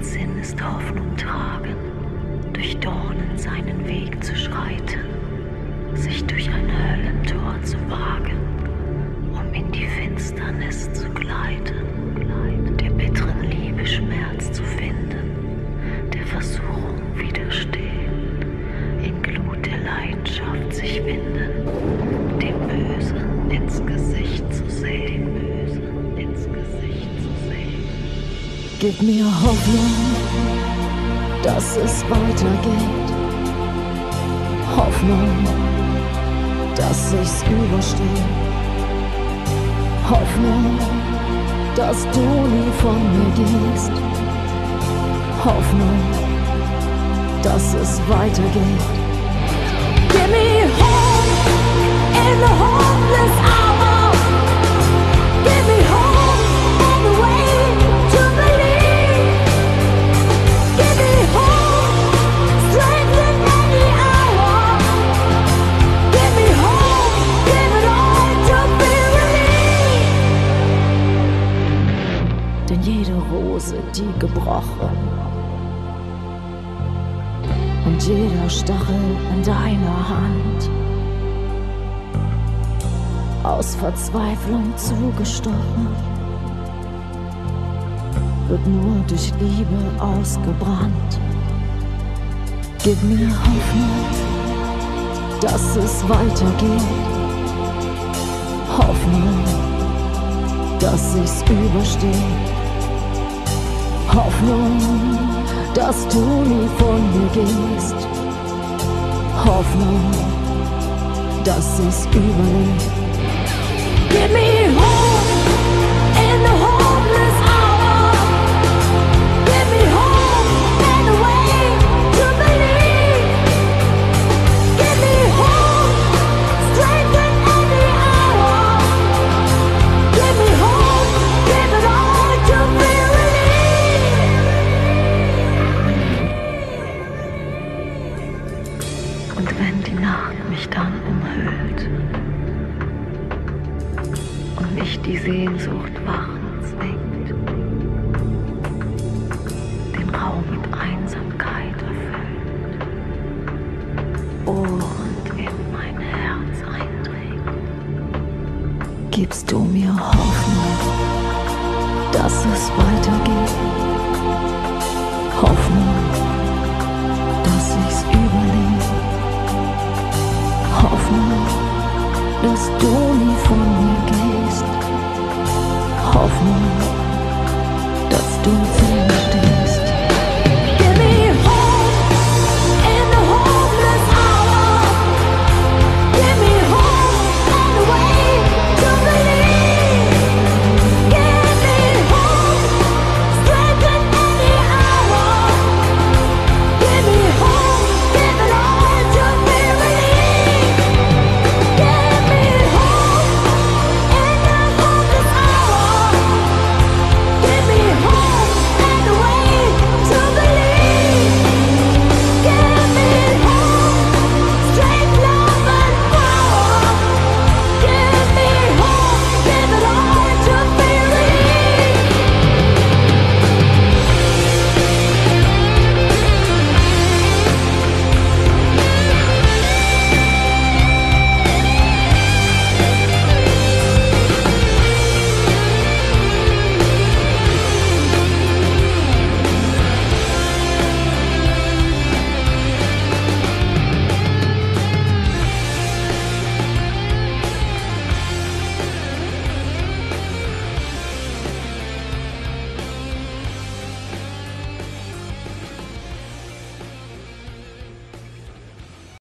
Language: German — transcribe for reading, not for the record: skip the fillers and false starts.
Sinn ist Hoffnung tragen, durch Dornen seinen Weg zu schreiten, sich durch ein Höllentor zu wagen, um in die Finsternis zu gleiten, der bitteren Liebe Schmerz zu finden, der Versuchung widerstehen, in Glut der Leidenschaft sich winden, dem Bösen ins Gesicht zu sehen, dem Bösen ins Gesicht zu sehen. Gib mir Hoffnung, dass es weitergeht. Hoffnung, dass ich's überstehe. Hoffnung, dass du nie von mir gehst. Hoffnung, dass es weitergeht. Give me hope in the hopeless hour. Give me hope and the way to believe. Give me hope, strength in any hour. Give me hope, give it all to be relieved. Denn jede Rose, die gebrochen und jeder Stachel in deiner Hand aus Verzweiflung zugestochen, wird nur durch Liebe ausgebrannt. Gib mir Hoffnung, dass es weitergeht. Hoffnung, dass ich's überstehe. Hoffnung, dass du nie von mir gehst. Hoffnung, dass ich's überlebe. Give me hope in the hopeless hour. Give me hope and a way to believe. Give me hope, strength in every hour. Give me hope, give it all to be relieved. Und wenn die Nacht mich dann umhüllt und mich die Sehnsucht wachen zwingt, den Raum mit Einsamkeit erfüllt, und in mein Herz eindringt, gibst du mir Hoffnung, dass es weitergeht.